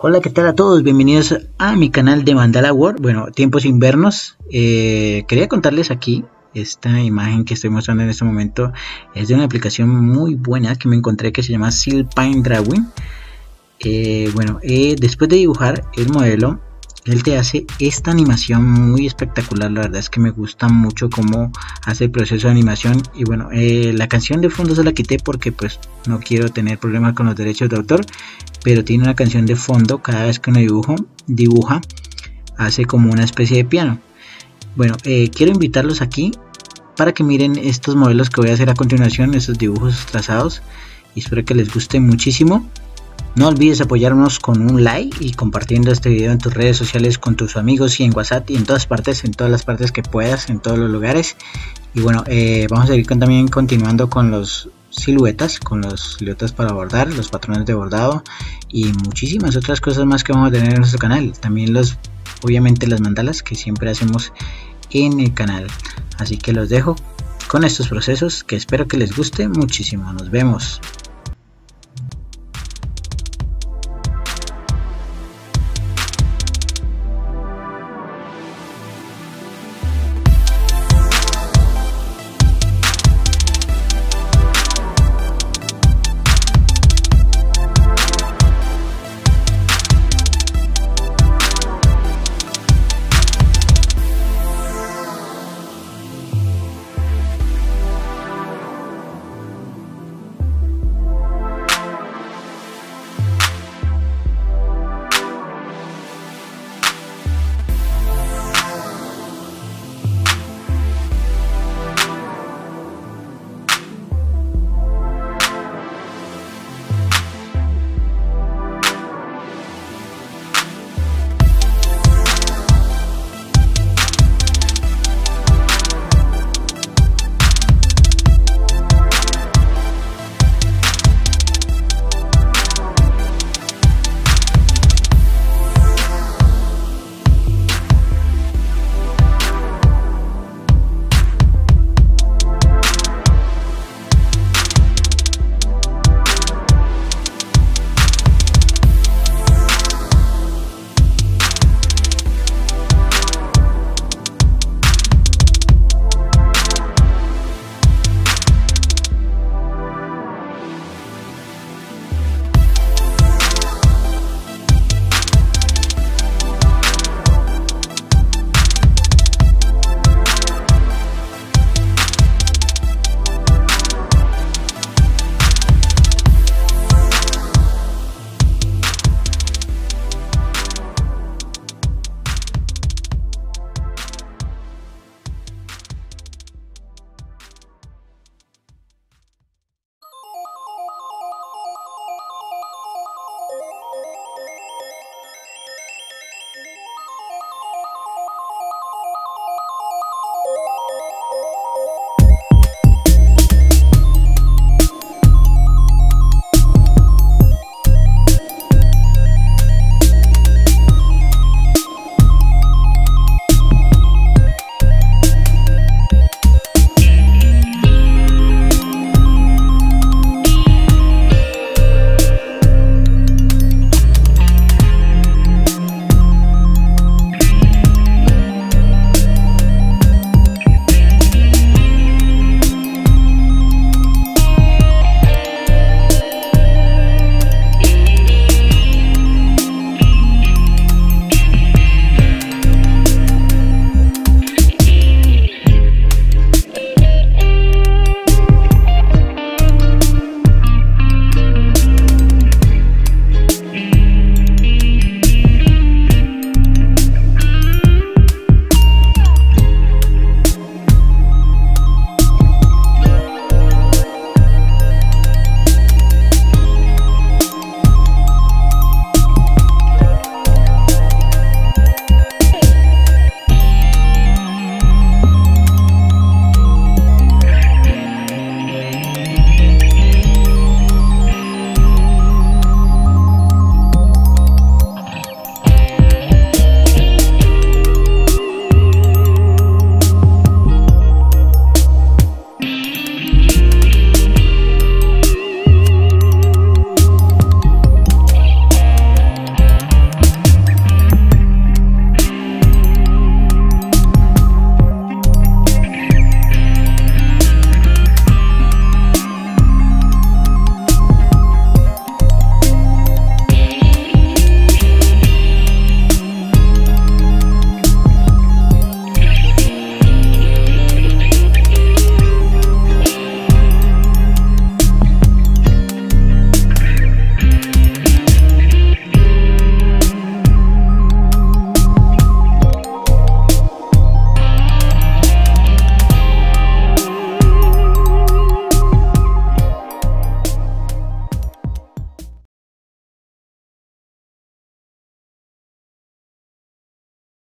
Hola, ¿qué tal a todos? Bienvenidos a mi canal de Mandala World. Bueno, tiempos invernos. Quería contarles aquí, esta imagen que estoy mostrando en este momento es de una aplicación muy buena que me encontré que se llama Silpine Drawing. Después de dibujar el modelo, él te hace esta animación muy espectacular. La verdad es que me gusta mucho cómo hace el proceso de animación. Y bueno, la canción de fondo se la quité porque pues no quiero tener problemas con los derechos de autor, pero tiene una canción de fondo cada vez que uno dibuja, hace como una especie de piano. Bueno, quiero invitarlos aquí para que miren estos modelos que voy a hacer a continuación, estos dibujos trazados, y espero que les guste muchísimo. No olvides apoyarnos con un like y compartiendo este video en tus redes sociales con tus amigos y en WhatsApp y en todas partes, en todas las partes que puedas, en todos los lugares. Y bueno, vamos a seguir también continuando con los siluetas, para bordar, los patrones de bordado y muchísimas otras cosas más que vamos a tener en nuestro canal. También obviamente las mandalas que siempre hacemos en el canal. Así que los dejo con estos procesos que espero que les guste muchísimo. Nos vemos.